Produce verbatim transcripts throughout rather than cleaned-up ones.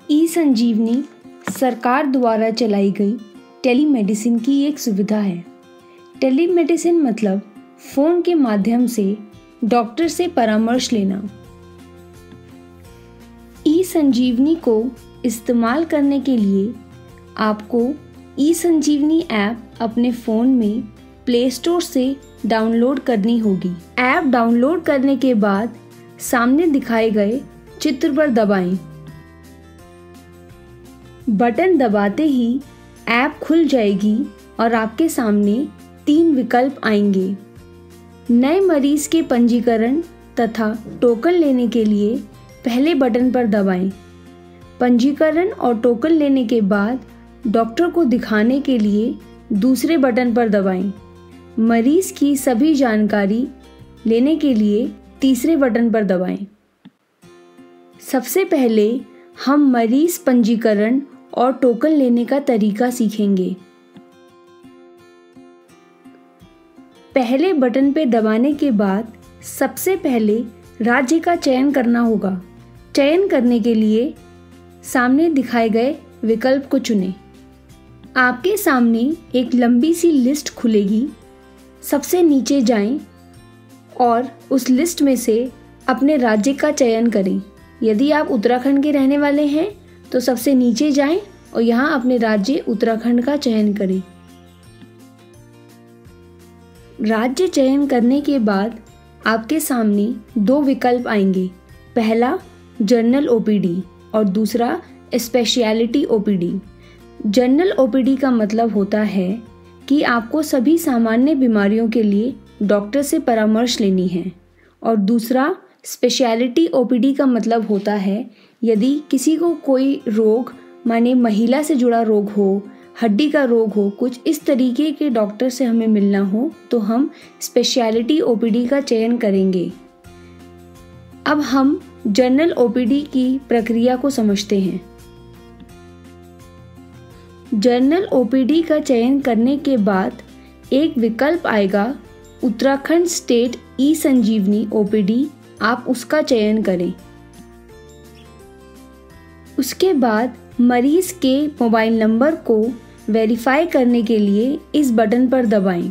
ई संजीवनी सरकार द्वारा चलाई गई टेलीमेडिसिन की एक सुविधा है। टेलीमेडिसिन मतलब फ़ोन के माध्यम से डॉक्टर से परामर्श लेना। ई संजीवनी को इस्तेमाल करने के लिए आपको ई संजीवनी ऐप अपने फ़ोन में प्ले स्टोर से डाउनलोड करनी होगी। ऐप डाउनलोड करने के बाद सामने दिखाए गए चित्र पर दबाएं। बटन दबाते ही ऐप खुल जाएगी और आपके सामने तीन विकल्प आएंगे। नए मरीज के पंजीकरण तथा टोकन लेने के लिए पहले बटन पर दबाएं। पंजीकरण और टोकन लेने के बाद डॉक्टर को दिखाने के लिए दूसरे बटन पर दबाएं। मरीज की सभी जानकारी लेने के लिए तीसरे बटन पर दबाएं। सबसे पहले हम मरीज पंजीकरण और टोकन लेने का तरीका सीखेंगे। पहले बटन पे दबाने के बाद सबसे पहले राज्य का चयन करना होगा। चयन करने के लिए सामने दिखाए गए विकल्प को चुनें। आपके सामने एक लंबी सी लिस्ट खुलेगी। सबसे नीचे जाएं और उस लिस्ट में से अपने राज्य का चयन करें। यदि आप उत्तराखंड के रहने वाले हैं तो सबसे नीचे जाएं और यहाँ अपने राज्य उत्तराखंड का चयन करें। राज्य चयन करने के बाद आपके सामने दो विकल्प आएंगे। पहला जनरल ओपीडी और दूसरा स्पेशलिटी ओपीडी। जनरल ओपीडी का मतलब होता है कि आपको सभी सामान्य बीमारियों के लिए डॉक्टर से परामर्श लेनी है, और दूसरा स्पेशलिटी ओपीडी का मतलब होता है यदि किसी को कोई रोग माने महिला से जुड़ा रोग हो, हड्डी का रोग हो, कुछ इस तरीके के डॉक्टर से हमें मिलना हो तो हम स्पेशलिटी ओपीडी का चयन करेंगे। अब हम जनरल ओपीडी की प्रक्रिया को समझते हैं। जनरल ओपीडी का चयन करने के बाद एक विकल्प आएगा Uttarakhand state e Sanjeevani OPD. आप उसका चयन करें। उसके बाद मरीज के मोबाइल नंबर को वेरीफाई करने के लिए इस बटन पर दबाएं।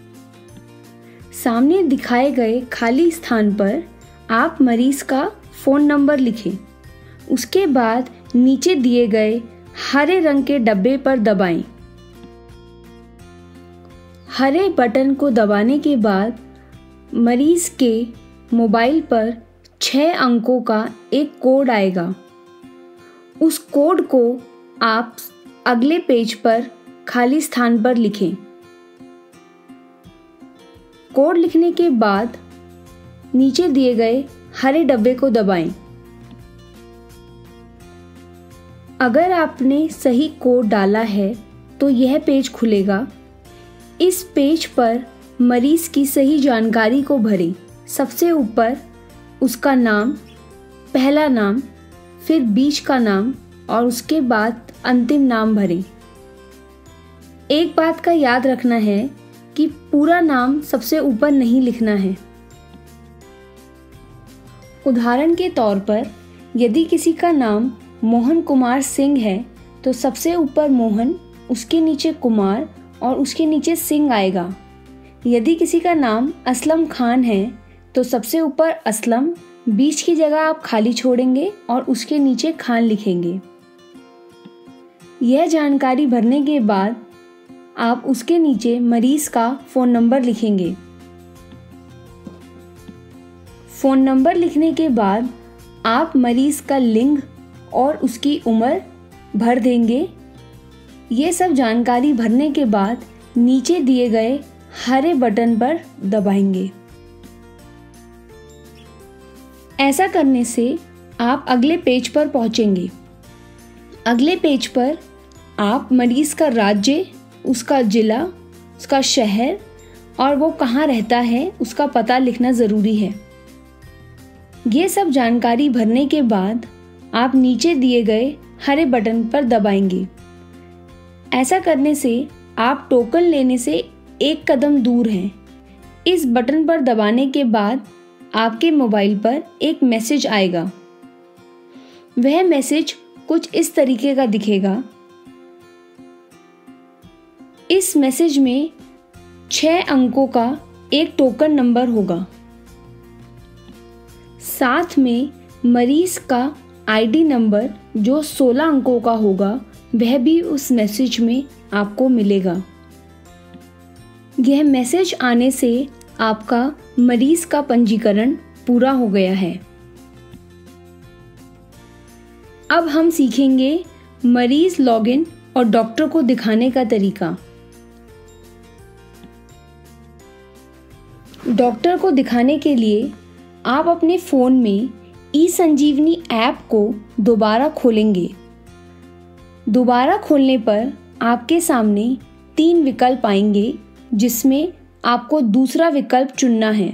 सामने दिखाए गए खाली स्थान पर आप मरीज का फ़ोन नंबर लिखें। उसके बाद नीचे दिए गए हरे रंग के डब्बे पर दबाएं। हरे बटन को दबाने के बाद मरीज के मोबाइल पर छः अंकों का एक कोड आएगा। उस कोड को आप अगले पेज पर खाली स्थान पर लिखें। कोड लिखने के बाद नीचे दिए गए हरे डब्बे को दबाएं। अगर आपने सही कोड डाला है तो यह पेज खुलेगा। इस पेज पर मरीज की सही जानकारी को भरें। सबसे ऊपर उसका नाम, पहला नाम, फिर बीच का नाम और उसके बाद अंतिम नाम भरें। एक बात का याद रखना है कि पूरा नाम सबसे ऊपर नहीं लिखना है। उदाहरण के तौर पर यदि किसी का नाम मोहन कुमार सिंह है तो सबसे ऊपर मोहन, उसके नीचे कुमार और उसके नीचे सिंह आएगा। यदि किसी का नाम असलम खान है तो सबसे ऊपर असलम, बीच की जगह आप खाली छोड़ेंगे और उसके नीचे खान लिखेंगे। यह जानकारी भरने के बाद आप उसके नीचे मरीज का फ़ोन नंबर लिखेंगे। फ़ोन नंबर लिखने के बाद आप मरीज का लिंग और उसकी उम्र भर देंगे। ये सब जानकारी भरने के बाद नीचे दिए गए हरे बटन पर दबाएंगे। ऐसा करने से आप अगले पेज पर पहुंचेंगे। अगले पेज पर आप मरीज का राज्य, उसका ज़िला, उसका शहर और वो कहाँ रहता है उसका पता लिखना ज़रूरी है। ये सब जानकारी भरने के बाद आप नीचे दिए गए हरे बटन पर दबाएंगे। ऐसा करने से आप टोकन लेने से एक कदम दूर हैं। इस बटन पर दबाने के बाद आपके मोबाइल पर एक मैसेज आएगा। वह मैसेज कुछ इस तरीके का दिखेगा। इस मैसेज में छह अंकों का एक टोकन नंबर होगा। साथ में मरीज का आईडी नंबर जो सोलह अंकों का होगा वह भी उस मैसेज में आपको मिलेगा। यह मैसेज आने से आपका मरीज का पंजीकरण पूरा हो गया है। अब हम सीखेंगे मरीज लॉगिन और डॉक्टर को दिखाने का तरीका। डॉक्टर को दिखाने के लिए आप अपने फ़ोन में ई संजीवनी ऐप को दोबारा खोलेंगे। दोबारा खोलने पर आपके सामने तीन विकल्प आएंगे जिसमें आपको दूसरा विकल्प चुनना है।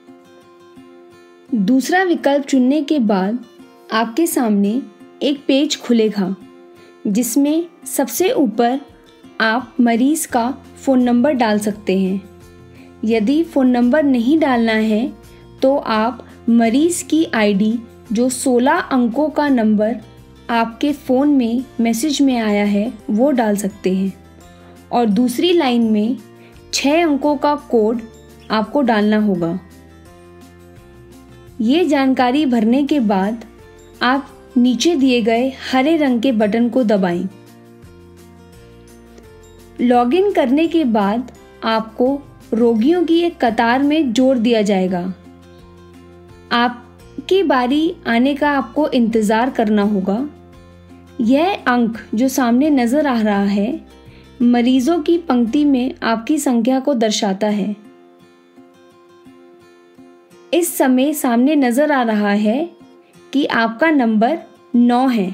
दूसरा विकल्प चुनने के बाद आपके सामने एक पेज खुलेगा जिसमें सबसे ऊपर आप मरीज का फ़ोन नंबर डाल सकते हैं। यदि फ़ोन नंबर नहीं डालना है तो आप मरीज की आईडी जो सोलह अंकों का नंबर आपके फ़ोन में मैसेज में आया है वो डाल सकते हैं और दूसरी लाइन में छह अंकों का कोड आपको डालना होगा। ये जानकारी भरने के बाद आप नीचे दिए गए हरे रंग के बटन को दबाएं। लॉगिन करने के बाद आपको रोगियों की एक कतार में जोड़ दिया जाएगा। आपकी बारी आने का आपको इंतज़ार करना होगा। यह अंक जो सामने नज़र आ रहा है मरीजों की पंक्ति में आपकी संख्या को दर्शाता है। इस समय सामने नज़र आ रहा है कि आपका नंबर नौ है।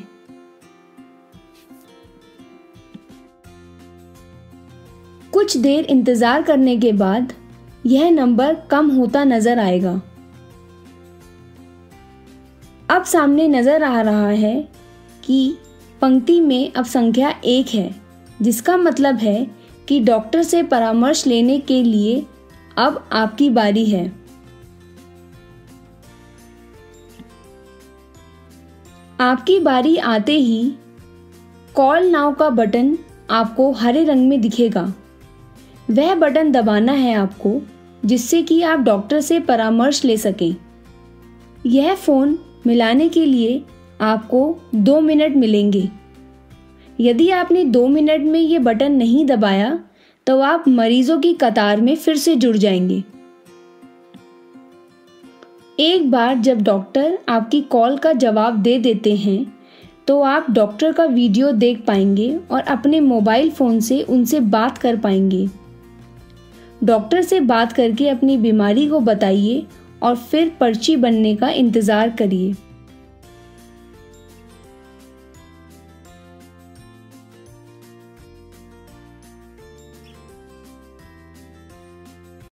कुछ देर इंतज़ार करने के बाद यह नंबर कम होता नज़र आएगा। अब सामने नज़र आ रहा है कि पंक्ति में अब संख्या एक है, जिसका मतलब है कि डॉक्टर से परामर्श लेने के लिए अब आपकी बारी है। आपकी बारी आते ही कॉल नाउ का बटन आपको हरे रंग में दिखेगा। वह बटन दबाना है आपको जिससे कि आप डॉक्टर से परामर्श ले सकें। यह फ़ोन मिलाने के लिए आपको दो मिनट मिलेंगे। यदि आपने दो मिनट में ये बटन नहीं दबाया तो आप मरीजों की कतार में फिर से जुड़ जाएंगे। एक बार जब डॉक्टर आपकी कॉल का जवाब दे देते हैं तो आप डॉक्टर का वीडियो देख पाएंगे और अपने मोबाइल फ़ोन से उनसे बात कर पाएंगे। डॉक्टर से बात करके अपनी बीमारी को बताइए और फिर पर्ची बनने का इंतज़ार करिए।